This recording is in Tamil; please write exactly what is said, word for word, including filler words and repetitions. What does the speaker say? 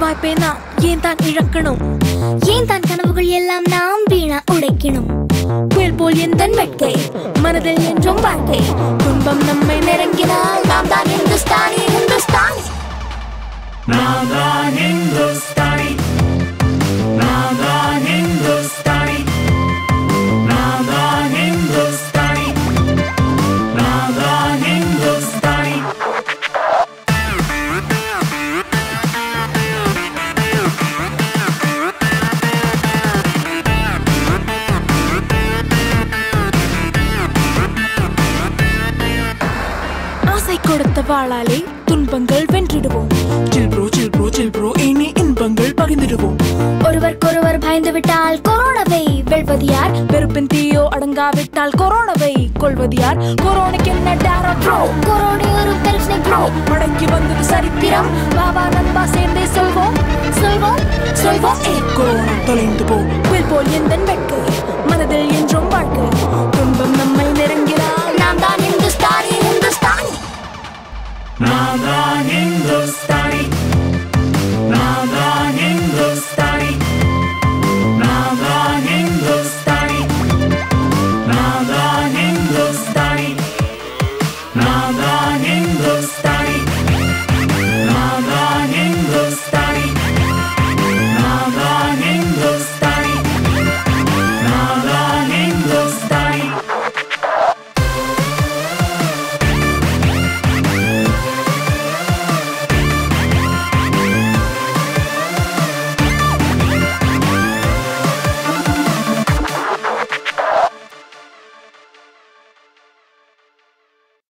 வாய்ப்பை நாம் ஏன் தான் இழக்கணும்? ஏன் தான் கனவுகள் எல்லாம் நாம் வீணா உடைக்கணும்? புயல் போல் எந்த வெட்கை மனதில் என்றும் வாழ்க்கை. துன்பம் நம்மை நெருங்கினால் நாம் தான் இந்துஸ்தானி இந்துஸ்தானி நாம் தான் இந்துஸ்தானி நாம் தான் இந்துஸ்தானி நாம் தான் இந்துஸ்தானி நாம் தான் இந்துஸ்தானி. ஆசை கொடுத்த வாளாலே துன்பங்கள் வென்றிடுவோம். Chill bro chill bro chill bro இனி இன்பங்கள் பகிர்ந்திடுவோம். ஒருவருக்கொருவர் பயந்து விட்டால் கொரோனாவை வெல்வது யார்? வெறுப்பின் தீயோ அடங்காவிட்டால் கொரோனாவை கொள்வது யார்? கொரோனாக்கு என்ன டேரா ப்ரோ? கொரோனா ஒரு பிரச்சனை ப்ரோ. மடங்கி வந்தது சரித்திரம். பாபா நண்பா சேர்ந்தே சொல்வோம் சொல்வோம் சொல்வோம். ஏ கொரோனா தொலைந்து போ. புயல் போல் எந்த வெட்கை மனதில் என்றும் வாழ்க்கை. துன்பம் நம்மை நெருங்கினால் நாம் தான் இந்துஸ்தானி இந்துஸ்தானி நாம் தான் இந்துஸ்தானி